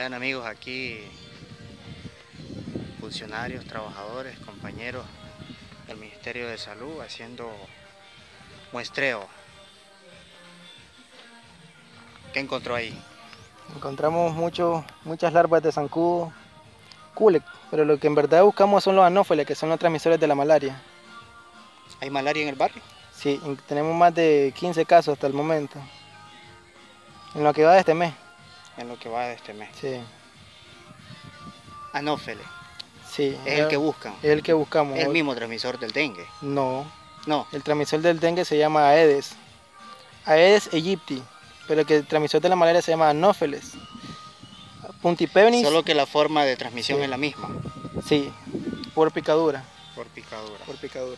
Vean amigos, aquí funcionarios, trabajadores, compañeros del Ministerio de Salud haciendo muestreo. ¿Qué encontró ahí? Encontramos muchas larvas de zancudo, culex, pero lo que en verdad buscamos son los anófeles, que son los transmisores de la malaria. ¿Hay malaria en el barrio? Sí, tenemos más de 15 casos hasta el momento, en lo que va de este mes. En lo que va de este mes. Sí, Anófeles. sí, Es el que buscan. es el que buscamos. Es el mismo transmisor del dengue. No, No. el transmisor del dengue se llama Aedes, Aedes aegypti, pero el transmisor de la malaria se llama Anófeles. Puntipenis. Solo que la forma de transmisión Sí. es la misma. Sí, por picadura. Por picadura. Por picadura.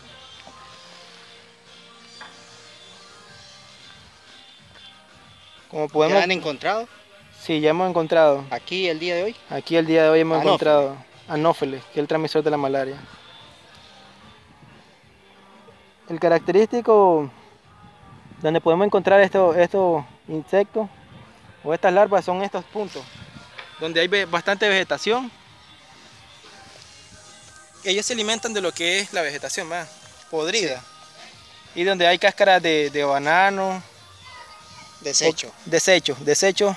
Como podemos... ¿Ya han encontrado? Sí, ya hemos encontrado. Aquí el día de hoy. Aquí el día de hoy hemos Anófeles. encontrado Anófeles, que es el transmisor de la malaria. El característico donde podemos encontrar estos insectos o estas larvas son estos puntos, donde hay bastante vegetación. Ellos se alimentan de lo que es la vegetación más podrida. Sí. Y donde hay cáscaras de banano. Desecho. Desechos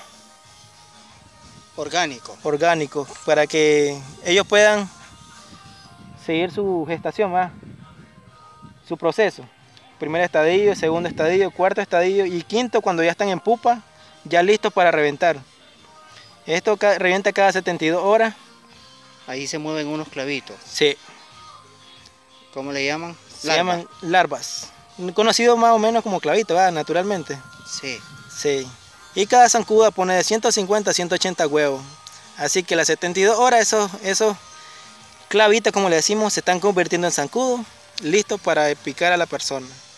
orgánicos, para que ellos puedan seguir su gestación, su proceso. Primer estadio, segundo estadio, cuarto estadio y quinto cuando ya están en pupa, ya listos para reventar. Esto revienta cada 72 horas. Ahí se mueven unos clavitos. Sí. ¿Cómo le llaman? Se llaman larvas. Conocido más o menos como clavito, naturalmente. Sí. Sí. Y cada zancuda pone de 150 a 180 huevos. Así que a las 72 horas esos clavitos, como le decimos, se están convirtiendo en zancudos, listos para picar a la persona.